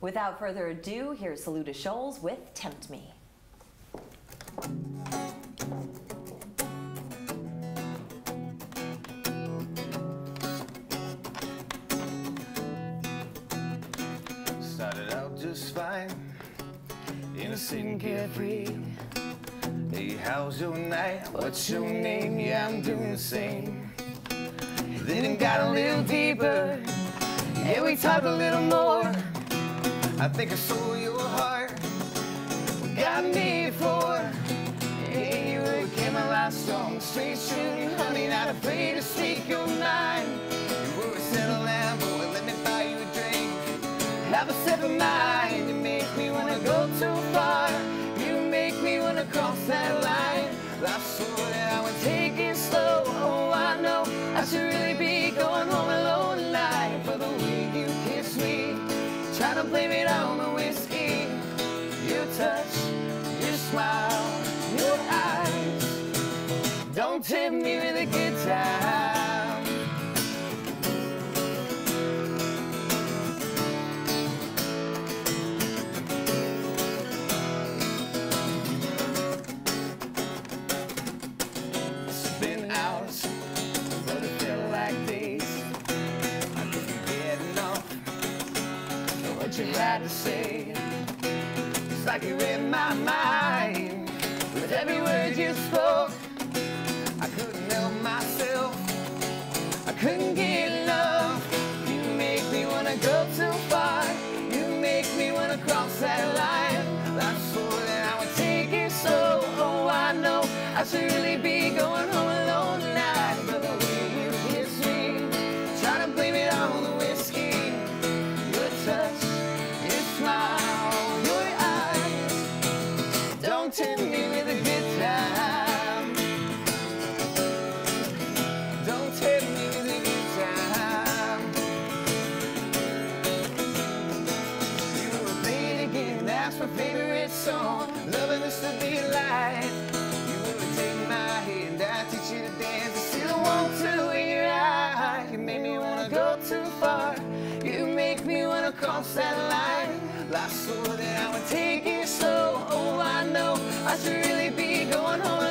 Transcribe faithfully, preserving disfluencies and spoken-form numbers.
Without further ado, here's Saluda Shoals with Tempt Me. Started out just fine, innocent and carefree. Hey, how's your night? What's your name? Yeah, I'm doing the same. Then it got a little deeper, yeah, we talked a little more. I think I saw your heart, got me for. Hey, you became my last song, straight shooting, honey, not afraid to speak your mind. You were a settled down, boy, let me buy you a drink. Have a sip of mine, you make me wanna go too far. You make me wanna cross that line. I swore that I would take it slow. Oh, I know I should really be going home alone tonight. For the way you kiss me, try to blame it on the whiskey. Your touch, your smile, your eyes, don't tempt me with a good time. It's been hours, but it felt like days. I didn't get enough of what you had to say. It's like you read my mind with every word you spoke. I couldn't help myself, I couldn't get enough. You make me wanna go too far, you make me wanna cross that line. I swore that I would take it slow. Oh, I know I should really be going home alone tonight. But the way you kiss me, try to blame it on the whiskey. Your touch, your smile, your eyes, don't tempt me with a good time. Don't tempt me with a good time. You were playing again, that's my favorite song. Loving this to be light. You would take my hand, I'd teach you to dance. I still want to in your eye. You make me wanna go too far, you make me wanna cross that line. I swore that I would take it slow. Oh, I know I should really be going home